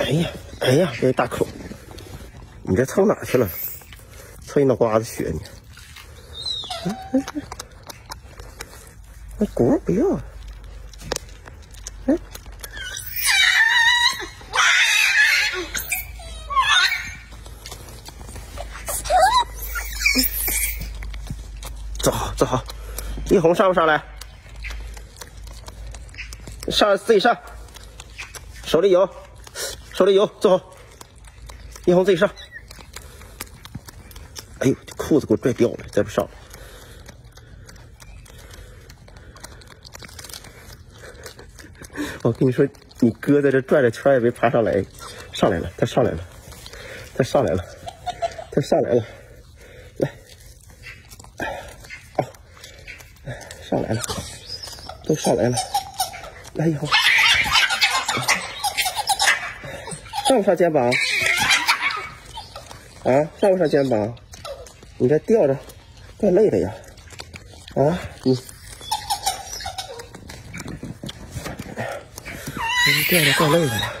哎呀，这大口，你这蹭哪去了？蹭一脑瓜子血你！那轱不要啊！哎，走好，一红上不上来？上自己上，手里有，坐好。一红自己上。哎呦，这裤子给我拽掉了，再不上。我跟你说，你哥在这转着圈也没爬上来，上来了，他上来了，来，哎呀，上来了，都上来了，来以后，上不上肩膀？啊，上不上肩膀？你这吊着，怪累的呀！啊，你吊着怪累的呀。